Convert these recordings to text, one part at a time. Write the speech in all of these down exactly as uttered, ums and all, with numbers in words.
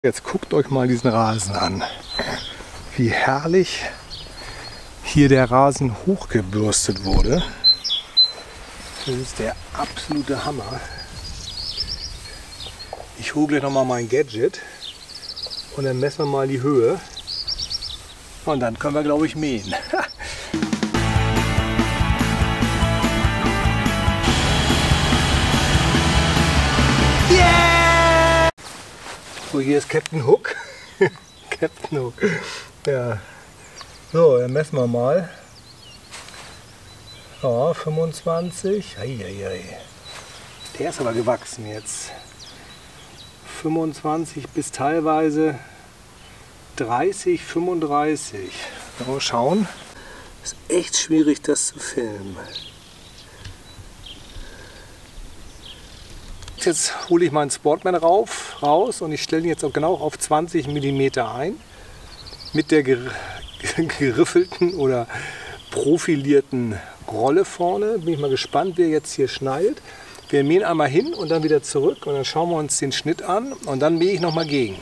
Jetzt guckt euch mal diesen Rasen an. Wie herrlich hier der Rasen hochgebürstet wurde. Das ist der absolute Hammer. Ich hole gleich nochmal mein Gadget und dann messen wir mal die Höhe. Und dann können wir, glaube ich, mähen. Yeah! So, hier ist Captain Hook. Captain Hook. Ja. So, dann messen wir mal. Ja, fünfundzwanzig. Eieiei. Der ist aber gewachsen jetzt. fünfundzwanzig bis teilweise dreißig, fünfunddreißig. Mal schauen. Ist echt schwierig, das zu filmen. Jetzt hole ich meinen Sportman rauf, raus und ich stelle ihn jetzt auch genau auf zwanzig Millimeter ein. Mit der ger geriffelten oder profilierten Rolle vorne. Bin ich mal gespannt, wie er jetzt hier schneidet. Wir mähen einmal hin und dann wieder zurück und dann schauen wir uns den Schnitt an und dann mähe ich noch mal gegen.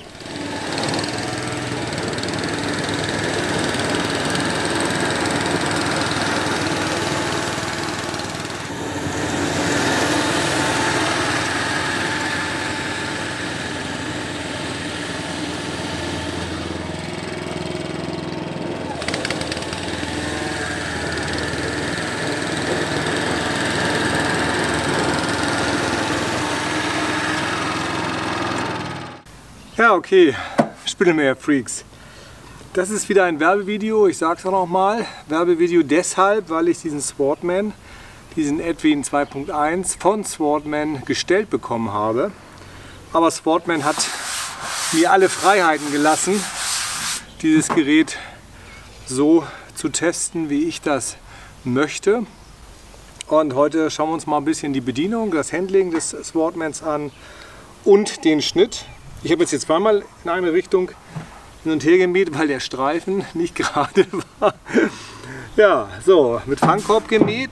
Ja, okay, Spittelmäher-Freaks. Das ist wieder ein Werbevideo, ich sage es auch noch mal. Werbevideo deshalb, weil ich diesen Sportman, diesen Edwin zwei Punkt eins von Sportman gestellt bekommen habe. Aber Sportman hat mir alle Freiheiten gelassen, dieses Gerät so zu testen, wie ich das möchte. Und heute schauen wir uns mal ein bisschen die Bedienung, das Handling des Sportmans an und den Schnitt. Ich habe jetzt hier zweimal in eine Richtung hin und her gemäht, weil der Streifen nicht gerade war. Ja, so, mit Fangkorb gemäht.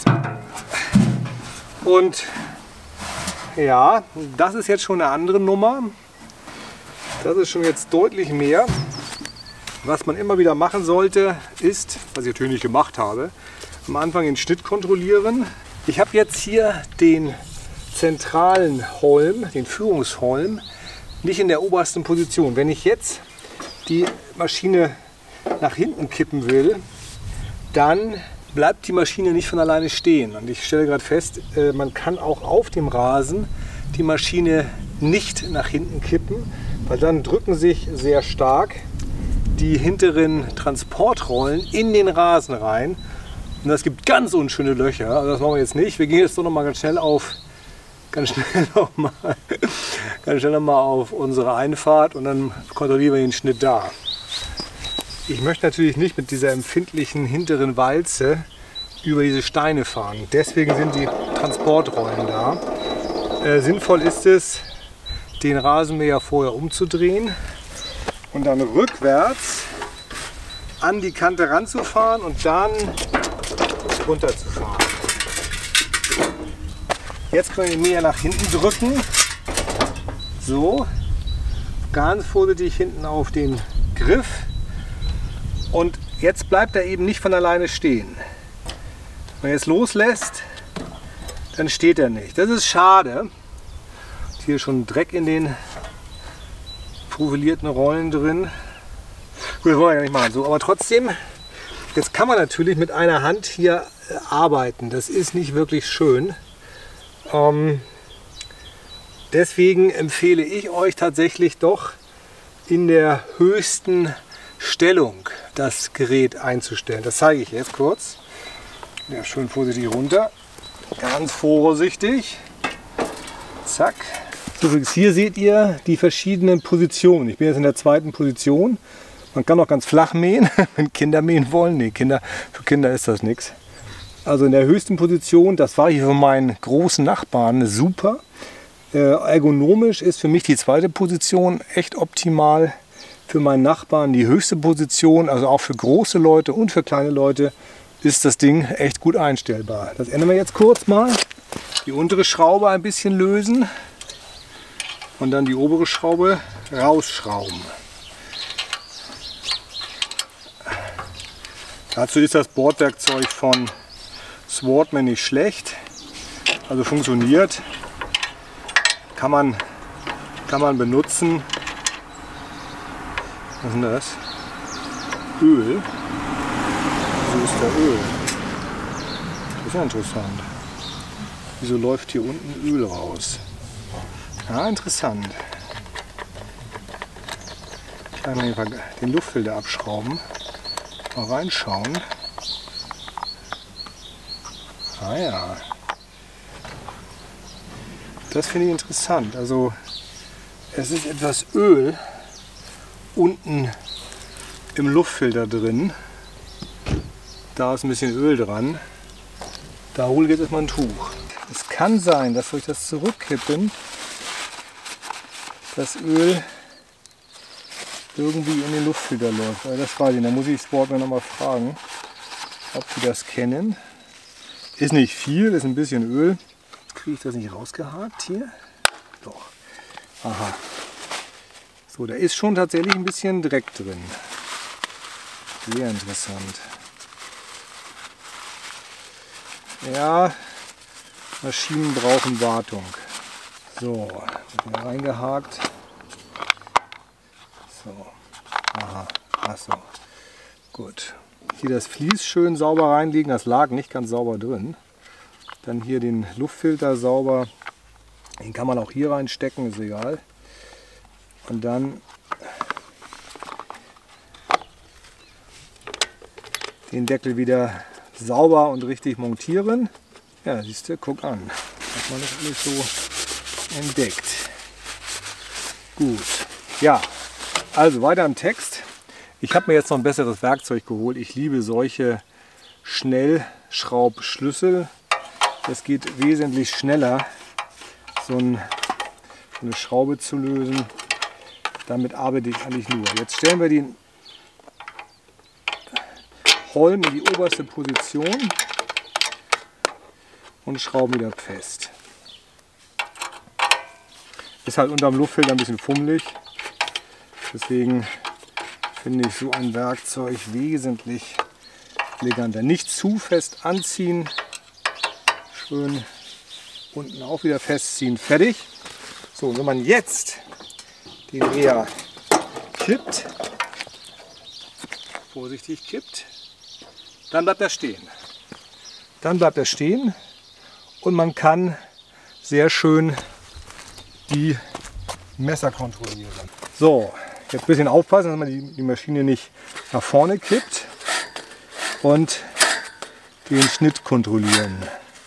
Und ja, das ist jetzt schon eine andere Nummer. Das ist schon jetzt deutlich mehr. Was man immer wieder machen sollte, ist, was ich natürlich nicht gemacht habe, am Anfang den Schnitt kontrollieren. Ich habe jetzt hier den zentralen Holm, den Führungsholm, nicht in der obersten Position. Wenn ich jetzt die Maschine nach hinten kippen will, dann bleibt die Maschine nicht von alleine stehen. Und ich stelle gerade fest, man kann auch auf dem Rasen die Maschine nicht nach hinten kippen, weil dann drücken sich sehr stark die hinteren Transportrollen in den Rasen rein. Und das gibt ganz unschöne Löcher. Also das machen wir jetzt nicht. Wir gehen jetzt doch noch mal ganz schnell auf Ganz schnell nochmal ganz schnell noch mal auf unsere Einfahrt und dann kontrollieren wir den Schnitt da. Ich möchte natürlich nicht mit dieser empfindlichen hinteren Walze über diese Steine fahren. Deswegen sind die Transportrollen da. Äh, sinnvoll ist es, den Rasenmäher vorher umzudrehen und dann rückwärts an die Kante ranzufahren und dann runterzufahren. Jetzt können wir den Mäher nach hinten drücken. So, ganz vorsichtig hinten auf den Griff. Und jetzt bleibt er eben nicht von alleine stehen. Wenn er jetzt loslässt, dann steht er nicht. Das ist schade. Hier schon Dreck in den profilierten Rollen drin. Gut, das wollen wir ja nicht machen. So, aber trotzdem, jetzt kann man natürlich mit einer Hand hier arbeiten. Das ist nicht wirklich schön. Ähm, deswegen empfehle ich euch tatsächlich doch in der höchsten Stellung das Gerät einzustellen. Das zeige ich jetzt kurz. Ja, schön vorsichtig runter. Ganz vorsichtig. Zack. Übrigens, hier seht ihr die verschiedenen Positionen. Ich bin jetzt in der zweiten Position. Man kann auch ganz flach mähen, wenn Kinder mähen wollen. Nee, Kinder, für Kinder ist das nichts. Also in der höchsten Position, das war hier für meinen großen Nachbarn super. Äh, ergonomisch ist für mich die zweite Position echt optimal. Für meinen Nachbarn die höchste Position, also auch für große Leute und für kleine Leute, ist das Ding echt gut einstellbar. Das ändern wir jetzt kurz mal. Die untere Schraube ein bisschen lösen. und dann die obere Schraube rausschrauben. Dazu ist das Bordwerkzeug von Swordman nicht schlecht, also funktioniert, kann man, kann man benutzen. Was ist denn das? Öl. So ist der Öl. Das ist ja interessant. Wieso läuft hier unten Öl raus? Ja, interessant. Ich kann mal den Luftfilter abschrauben. Mal reinschauen. Ah ja. Das finde ich interessant. Also es ist etwas Öl unten im Luftfilter drin. Da ist ein bisschen Öl dran. Da hole ich jetzt erstmal ein Tuch. Es kann sein, dass durch das Zurückkippen das Öl irgendwie in den Luftfilter läuft. Also das weiß ich. Da muss ich Swordman noch mal fragen, ob die das kennen. Ist nicht viel, ist ein bisschen Öl. Kriege ich das nicht rausgehakt hier? Doch. Aha. So, da ist schon tatsächlich ein bisschen Dreck drin. Sehr interessant. Ja, Maschinen brauchen Wartung. So, wird reingehakt. So, aha, achso, gut. Hier das Vlies schön sauber reinlegen, das lag nicht ganz sauber drin. Dann hier den Luftfilter sauber, den kann man auch hier reinstecken, ist egal. Und dann den Deckel wieder sauber und richtig montieren. Ja, siehst du, guck an, hat man das alles so entdeckt. Gut, ja, also weiter im Text. Ich habe mir jetzt noch ein besseres Werkzeug geholt. Ich liebe solche Schnellschraubschlüssel. Es geht wesentlich schneller, so eine Schraube zu lösen. Damit arbeite ich eigentlich nur. Jetzt stellen wir den Holm in die oberste Position und schrauben wieder fest. Ist halt unterm Luftfilter ein bisschen fummelig. Deswegen finde ich so ein Werkzeug wesentlich eleganter. Nicht zu fest anziehen. Schön unten auch wieder festziehen. Fertig. So, wenn man jetzt den Dreher kippt, vorsichtig kippt, dann bleibt er stehen. Dann bleibt er stehen und man kann sehr schön die Messer kontrollieren. So, jetzt ein bisschen aufpassen, dass man die, die Maschine nicht nach vorne kippt und den Schnitt kontrollieren.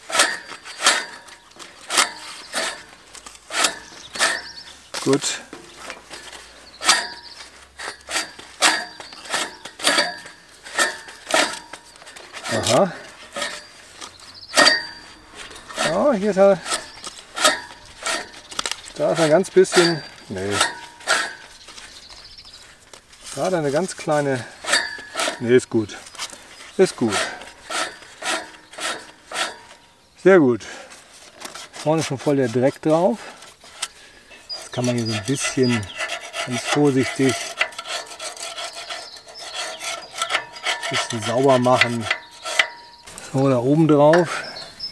Gut. Aha. Ja, hier ist er. Da ist er ganz bisschen. Nee. Da hat er eine ganz kleine. Nee, ist gut. Ist gut. Sehr gut. Vorne ist schon voll der Dreck drauf. Jetzt kann man hier so ein bisschen ganz vorsichtig ein bisschen sauber machen. So, da oben drauf.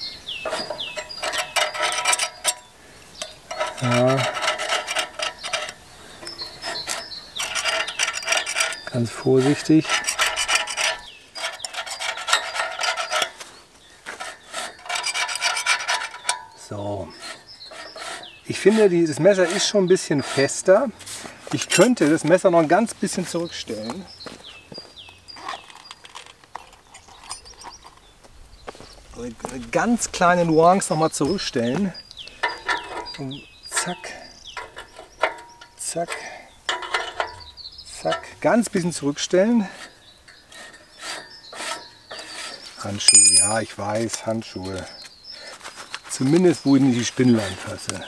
Ja. Ganz vorsichtig. So. Ich finde, dieses Messer ist schon ein bisschen fester. Ich könnte das Messer noch ein ganz bisschen zurückstellen. Eine ganz kleine Nuance noch mal zurückstellen. Und zack, zack, zack, ganz bisschen zurückstellen. Handschuhe, ja, ich weiß, Handschuhe. Zumindest, wo ich nicht die Spindel anfasse.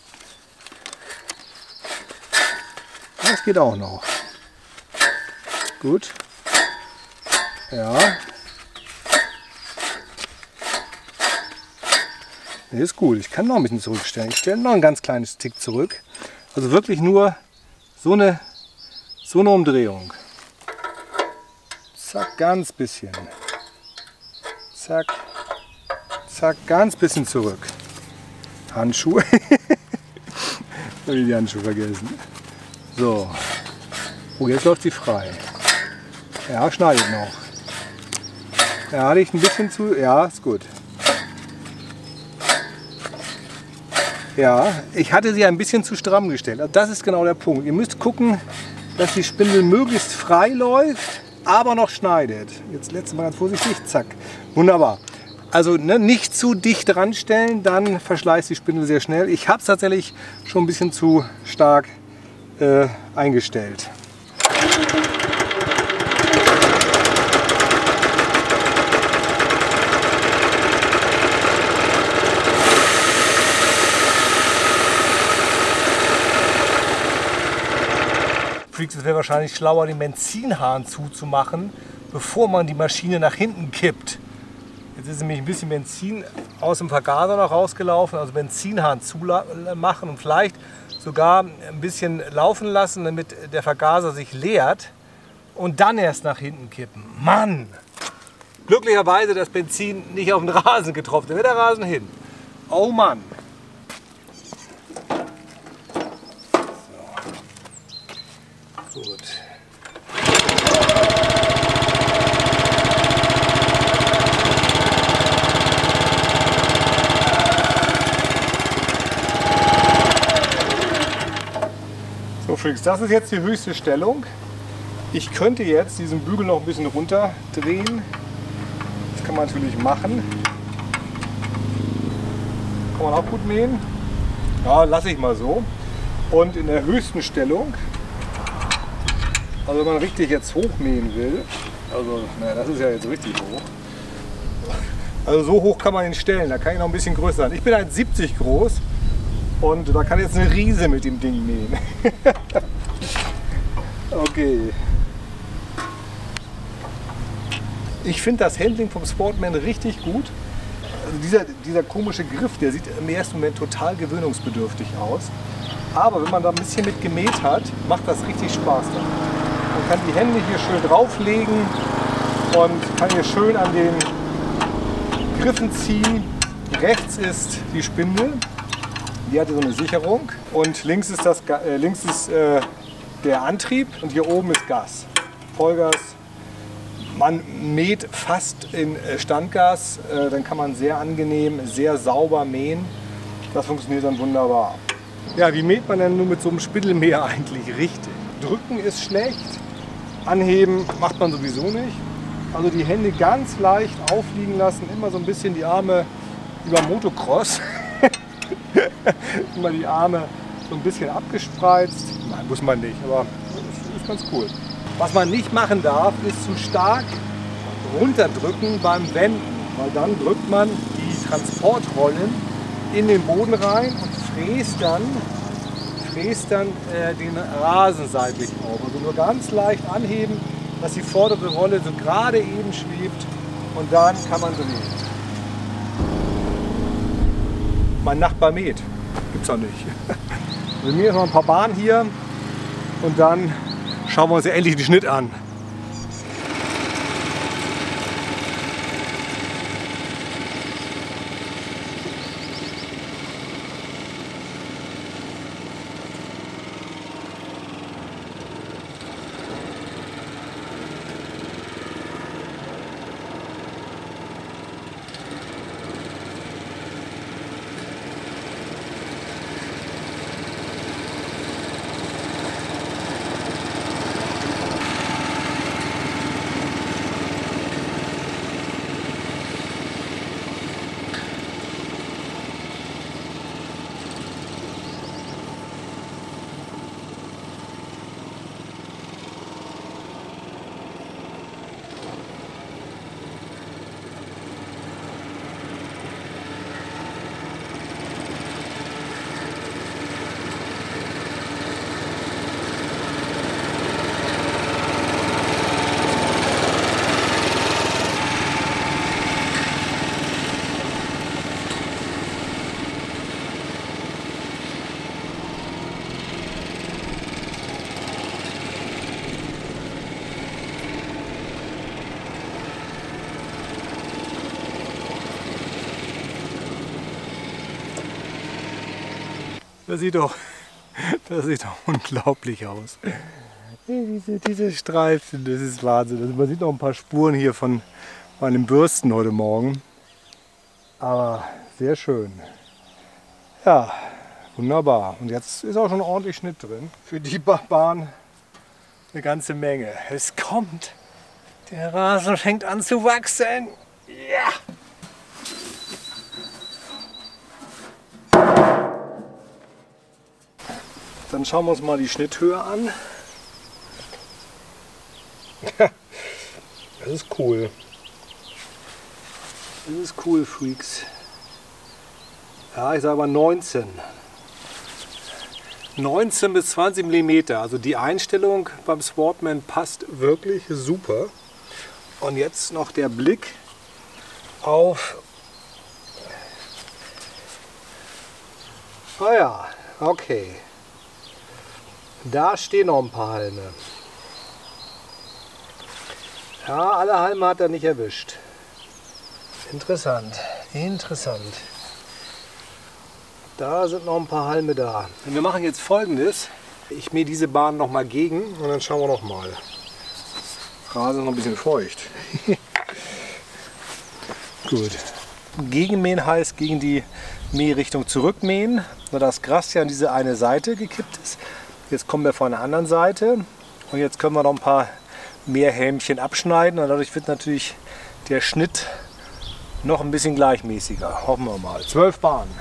Das geht auch noch. Gut. Ja. Nee, ist gut. Ich kann noch ein bisschen zurückstellen. Ich stelle noch ein ganz kleines Tick zurück. Also wirklich nur so eine, so eine Umdrehung. Zack, ganz bisschen. Zack, zack, ganz bisschen zurück. Handschuhe. Habe ich die Handschuhe vergessen. So. Oh, jetzt läuft sie frei. Ja, schneidet noch. Ja, liegt ein bisschen zu. Ja, ist gut. Ja, ich hatte sie ein bisschen zu stramm gestellt. Also das ist genau der Punkt. Ihr müsst gucken, dass die Spindel möglichst frei läuft, aber noch schneidet. Jetzt letztes Mal ganz vorsichtig. Zack. Wunderbar. Also ne, nicht zu dicht dran stellen, dann verschleißt die Spindel sehr schnell. Ich habe es tatsächlich schon ein bisschen zu stark äh, eingestellt. Es wäre wahrscheinlich schlauer, den Benzinhahn zuzumachen, bevor man die Maschine nach hinten kippt. Jetzt ist nämlich ein bisschen Benzin aus dem Vergaser noch rausgelaufen, also Benzinhahn zumachen und vielleicht sogar ein bisschen laufen lassen, damit der Vergaser sich leert und dann erst nach hinten kippen. Mann! Glücklicherweise das Benzin nicht auf den Rasen getroffen, da wäre der Rasen hin. Oh Mann! So. Gut. So Freaks, das ist jetzt die höchste Stellung. Ich könnte jetzt diesen Bügel noch ein bisschen runter drehen. Das kann man natürlich machen. Kann man auch gut mähen. Ja, lasse ich mal so. Und in der höchsten Stellung, also wenn man richtig jetzt hochmähen will, also naja, das ist ja jetzt richtig hoch. Also so hoch kann man ihn stellen, da kann ich noch ein bisschen größer sein. Ich bin eins siebzig groß und da kann jetzt eine Riese mit dem Ding mähen. Okay. Ich finde das Handling vom Sportman richtig gut. Also dieser, dieser komische Griff, der sieht im ersten Moment total gewöhnungsbedürftig aus. Aber wenn man da ein bisschen mit gemäht hat, macht das richtig Spaß dann. Man kann die Hände hier schön drauflegen und kann hier schön an den Griffen ziehen. Rechts ist die Spindel, die hatte so eine Sicherung und links ist, das, äh, links ist äh, der Antrieb und hier oben ist Gas, Vollgas. Man mäht fast in Standgas, äh, dann kann man sehr angenehm, sehr sauber mähen. Das funktioniert dann wunderbar. Ja, wie mäht man denn nun mit so einem Spindelmäher eigentlich richtig? Drücken ist schlecht, anheben macht man sowieso nicht. Also die Hände ganz leicht aufliegen lassen, immer so ein bisschen die Arme über Motocross. Immer die Arme so ein bisschen abgespreizt. Nein, muss man nicht, aber das ist ganz cool. Was man nicht machen darf, ist zu stark runterdrücken beim Wenden, weil dann drückt man die Transportrollen in den Boden rein und fräst dann, fräst dann äh, den Rasen seitlich auf. Also nur ganz leicht anheben, dass die vordere Rolle so gerade eben schwebt und dann kann man drehen. Mein Nachbar mäht, gibt's auch nicht. Wir mähen noch ein paar Bahnen hier und dann schauen wir uns ja endlich den Schnitt an. Das sieht doch, das sieht doch unglaublich aus. Diese, diese Streifen, das ist Wahnsinn. Also man sieht noch ein paar Spuren hier von meinem Bürsten heute Morgen. Aber sehr schön. Ja, wunderbar. Und jetzt ist auch schon ordentlich Schnitt drin. Für die Bahn eine ganze Menge. Es kommt. Der Rasen fängt an zu wachsen. Ja! Dann schauen wir uns mal die Schnitthöhe an. Das ist cool. Das ist cool, Freaks. Ja, ich sage mal neunzehn. neunzehn bis zwanzig Millimeter. Also die Einstellung beim Swartman passt wirklich super. Und jetzt noch der Blick auf... Ah ja, okay. Da stehen noch ein paar Halme. Ja, alle Halme hat er nicht erwischt. Interessant, interessant. Da sind noch ein paar Halme da. Und wir machen jetzt Folgendes. Ich mähe diese Bahn noch mal gegen und dann schauen wir noch mal. Rasen noch ein bisschen feucht. Gut. Gegenmähen heißt gegen die Mährichtung zurückmähen, weil das Gras ja an diese eine Seite gekippt ist. Jetzt kommen wir von der anderen Seite und jetzt können wir noch ein paar mehr Helmchen abschneiden und dadurch wird natürlich der Schnitt noch ein bisschen gleichmäßiger. Hoffen wir mal. Zwölf Bahnen.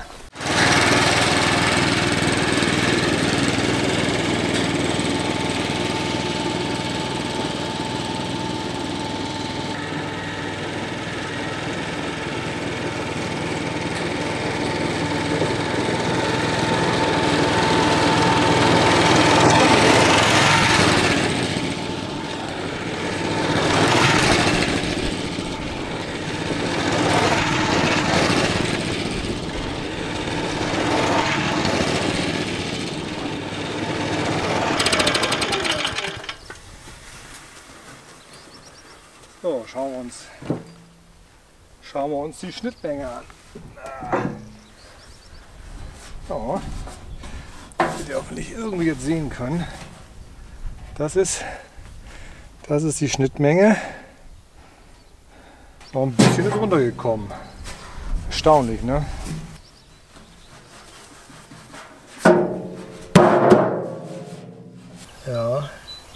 So, schauen wir uns, schauen wir uns die Schnittmenge an. So, damit ihr hoffentlich irgendwie jetzt sehen können. Das ist, das ist die Schnittmenge. Noch ein bisschen ist runtergekommen. Erstaunlich, ne? Ja.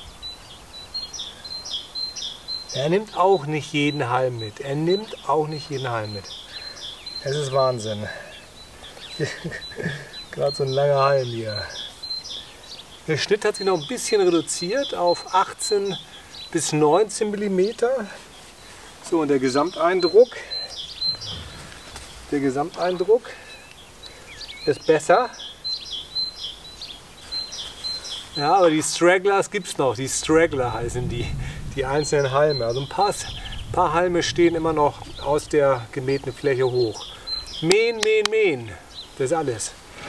Er nimmt auch nicht jeden Halm mit. Er nimmt auch nicht jeden Halm mit. Es ist Wahnsinn. Gerade so ein langer Halm hier. Der Schnitt hat sich noch ein bisschen reduziert auf achtzehn bis neunzehn Millimeter. So, und der Gesamteindruck, der Gesamteindruck ist besser. Ja, aber die Stragglers gibt es noch. Die Straggler heißen die. Die einzelnen Halme. Also ein paar, paar Halme stehen immer noch aus der gemähten Fläche hoch. Mähen, mähen, mähen. Das ist alles.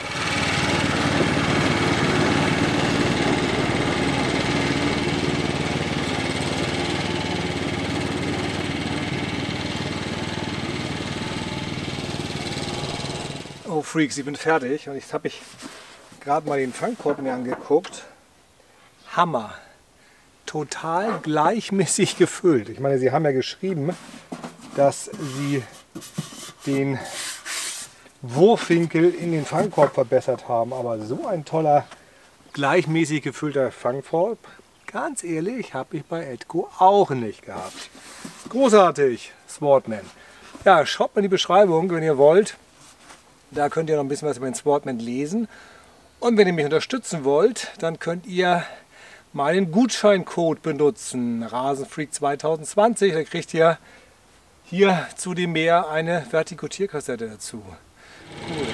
Oh Freaks, ich bin fertig und jetzt habe ich gerade mal den Fangkorb mir angeguckt. Hammer. Total gleichmäßig gefüllt. Ich meine, Sie haben ja geschrieben, dass Sie den Wurfwinkel in den Fangkorb verbessert haben. Aber so ein toller, gleichmäßig gefüllter Fangkorb, ganz ehrlich, habe ich bei Edco auch nicht gehabt. Großartig, Swartman. Ja, schaut mal in die Beschreibung, wenn ihr wollt. Da könnt ihr noch ein bisschen was über den Swartman lesen. Und wenn ihr mich unterstützen wollt, dann könnt ihr meinen Gutscheincode benutzen, Rasenfreak zwanzig zwanzig, da kriegt ihr hier zu dem Mäher eine Vertikutierkassette dazu. Cool.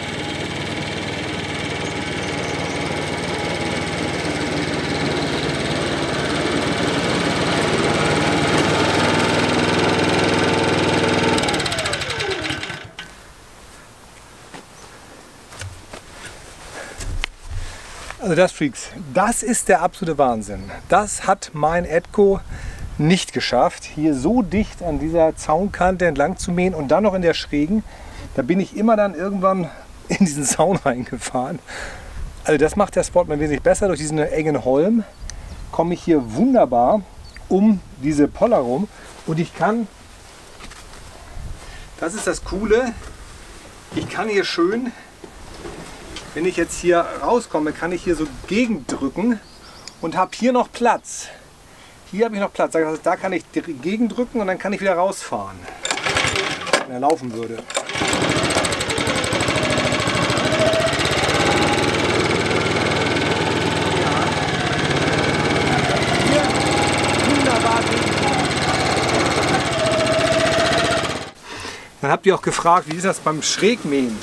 Also das, Freaks, das ist der absolute Wahnsinn. Das hat mein Edco nicht geschafft, hier so dicht an dieser Zaunkante entlang zu mähen und dann noch in der Schrägen. Da bin ich immer dann irgendwann in diesen Zaun reingefahren. Also das macht der Sportman wesentlich besser. Durch diesen engen Holm komme ich hier wunderbar um diese Poller rum und ich kann, das ist das Coole, ich kann hier schön, wenn ich jetzt hier rauskomme, kann ich hier so gegendrücken und habe hier noch Platz. Hier habe ich noch Platz, das heißt, da kann ich gegendrücken und dann kann ich wieder rausfahren, wenn er laufen würde. Dann habt ihr auch gefragt, wie ist das beim Schrägmähen?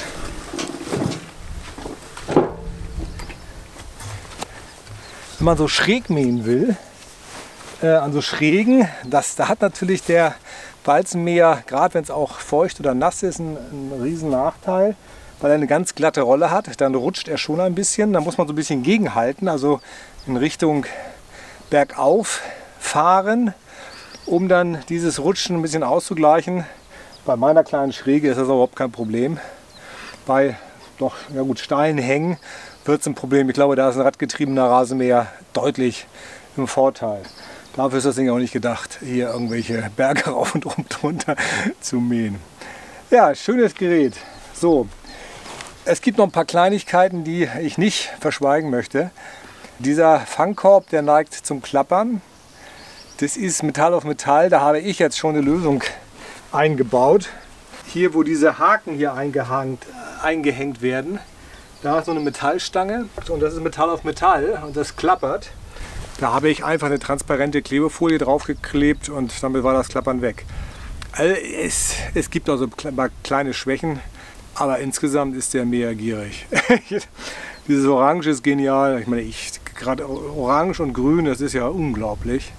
Wenn man so schräg mähen will, äh, an so Schrägen, das, da hat natürlich der Walzenmäher, gerade wenn es auch feucht oder nass ist, einen, einen riesen Nachteil, weil er eine ganz glatte Rolle hat. Dann rutscht er schon ein bisschen, da muss man so ein bisschen gegenhalten, also in Richtung bergauf fahren, um dann dieses Rutschen ein bisschen auszugleichen. Bei meiner kleinen Schräge ist das überhaupt kein Problem. Bei doch ja gut, steilen Hängen wird es ein Problem. Ich glaube, da ist ein radgetriebener Rasenmäher deutlich im Vorteil. Dafür ist das Ding auch nicht gedacht, hier irgendwelche Berge rauf und runter zu mähen. Ja, schönes Gerät. So, es gibt noch ein paar Kleinigkeiten, die ich nicht verschweigen möchte. Dieser Fangkorb, der neigt zum Klappern. Das ist Metall auf Metall. Da habe ich jetzt schon eine Lösung eingebaut. Hier, wo diese Haken hier eingehängt, eingehängt werden, da ist so eine Metallstange und das ist Metall auf Metall und das klappert. Da habe ich einfach eine transparente Klebefolie drauf geklebt und damit war das Klappern weg. Also es, es gibt also kleine Schwächen, aber insgesamt ist der Mäher gierig. Dieses Orange ist genial. Ich meine, ich gerade Orange und Grün, das ist ja unglaublich.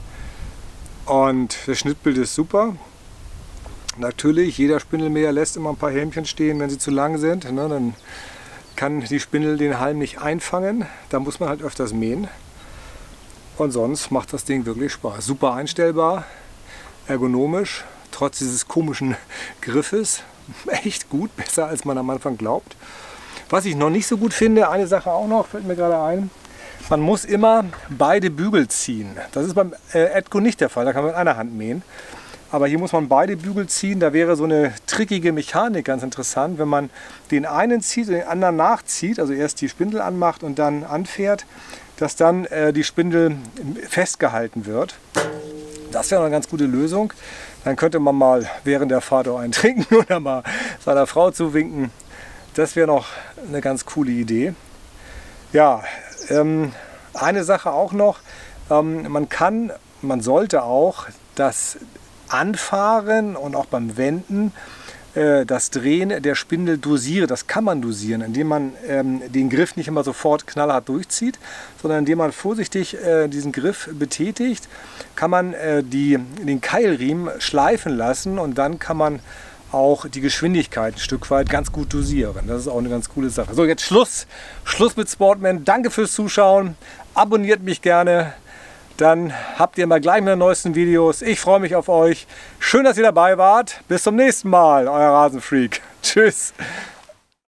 Und das Schnittbild ist super. Natürlich, jeder Spindelmäher lässt immer ein paar Hämchen stehen, wenn sie zu lang sind. Ne? Dann kann die Spindel den Halm nicht einfangen. Da muss man halt öfters mähen. Und sonst macht das Ding wirklich Spaß. Super einstellbar, ergonomisch, trotz dieses komischen Griffes. Echt gut, besser als man am Anfang glaubt. Was ich noch nicht so gut finde, eine Sache auch noch, fällt mir gerade ein. Man muss immer beide Bügel ziehen. Das ist beim äh, Edco nicht der Fall, da kann man mit einer Hand mähen. Aber hier muss man beide Bügel ziehen. Da wäre so eine trickige Mechanik ganz interessant, wenn man den einen zieht und den anderen nachzieht, also erst die Spindel anmacht und dann anfährt, dass dann äh, die Spindel festgehalten wird. Das wäre eine ganz gute Lösung. Dann könnte man mal während der Fahrt auch einen trinken oder mal seiner Frau zuwinken. Das wäre noch eine ganz coole Idee. Ja, ähm, eine Sache auch noch. Ähm, man kann, man sollte auch das Anfahren und auch beim Wenden äh, das Drehen der Spindel dosieren. Das kann man dosieren, indem man ähm, den Griff nicht immer sofort knallhart durchzieht, sondern indem man vorsichtig äh, diesen Griff betätigt, kann man äh, die, den Keilriemen schleifen lassen und dann kann man auch die Geschwindigkeit ein Stück weit ganz gut dosieren. Das ist auch eine ganz coole Sache. So, jetzt Schluss. Schluss mit Sportman. Danke fürs Zuschauen. Abonniert mich gerne. Dann habt ihr mal gleich meine neuesten Videos. Ich freue mich auf euch. Schön, dass ihr dabei wart. Bis zum nächsten Mal, euer Rasenfreak. Tschüss.